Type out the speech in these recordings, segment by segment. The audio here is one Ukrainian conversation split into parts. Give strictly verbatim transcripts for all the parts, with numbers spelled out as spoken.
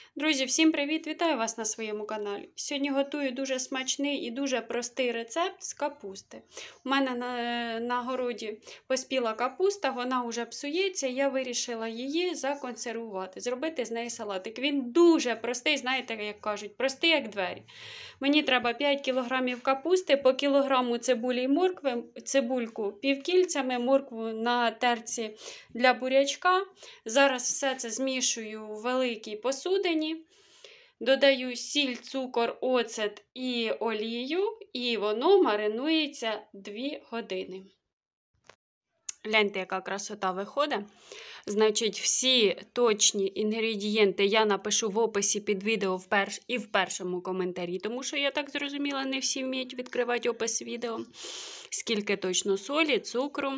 Друзі, всім привіт! Вітаю вас на своєму каналі. Сьогодні готую дуже смачний і дуже простий рецепт з капусти. У мене на, на городі поспіла капуста, вона вже псується, я вирішила її законсервувати, зробити з неї салатик. Він дуже простий, знаєте, як кажуть, простий як двері. Мені треба п'ять кілограмів капусти, по кілограму цибулі і моркви, цибульку півкільцями, моркву на терці для бурячка. Зараз все це змішую у великій посудині. Додаю сіль, цукор, оцет і олію, і воно маринується дві години. Гляньте, яка красота виходить. Значить, всі точні інгредієнти я напишу в описі під відео вперш... і в першому коментарі, тому що, я так зрозуміла, не всі вміють відкривати опис відео. Скільки точно солі, цукру,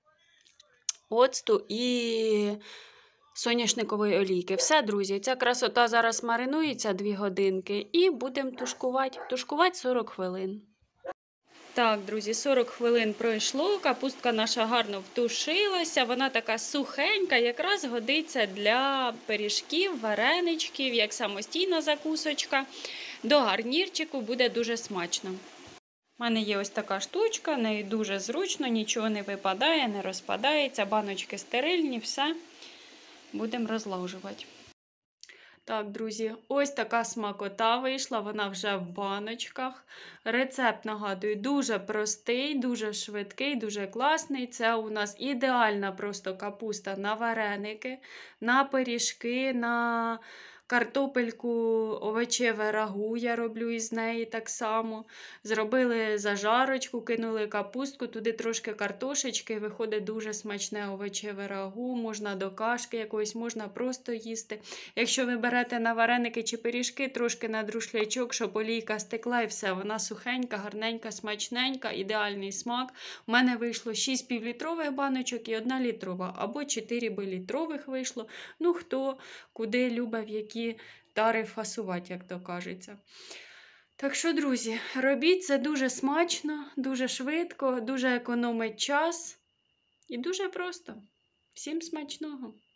оцту і соняшникової олійки. Все, друзі, ця красота зараз маринується дві годинки і будемо тушкувати. Тушкувати сорок хвилин. Так, друзі, сорок хвилин пройшло, капустка наша гарно втушилася, вона така сухенька, якраз годиться для пиріжків, вареничків, як самостійна закусочка. До гарнірчику буде дуже смачно. У мене є ось така штучка, нею дуже зручно, нічого не випадає, не розпадається, баночки стерильні, все. Будемо розложувати. Так, друзі, ось така смакота вийшла, вона вже в баночках. Рецепт, нагадую, дуже простий, дуже швидкий, дуже класний. Це у нас ідеальна просто капуста на вареники, на пиріжки, на картопельку, овочеве рагу я роблю із неї так само. Зробили зажарочку, кинули капустку, туди трошки картошечки, виходить дуже смачне овочеве рагу, можна до кашки якоїсь, можна просто їсти. Якщо ви берете на вареники чи пиріжки, трошки на друшлячок, щоб олійка стекла і все, вона сухенька, гарненька, смачненька, ідеальний смак. У мене вийшло шість півлітрових баночок і одна літрова, або чотири літрових вийшло. Ну, хто куди любить, в які тари фасувати, як то кажеться. Так що, друзі, робіть це дуже смачно, дуже швидко, дуже економить час і дуже просто. Всім смачного!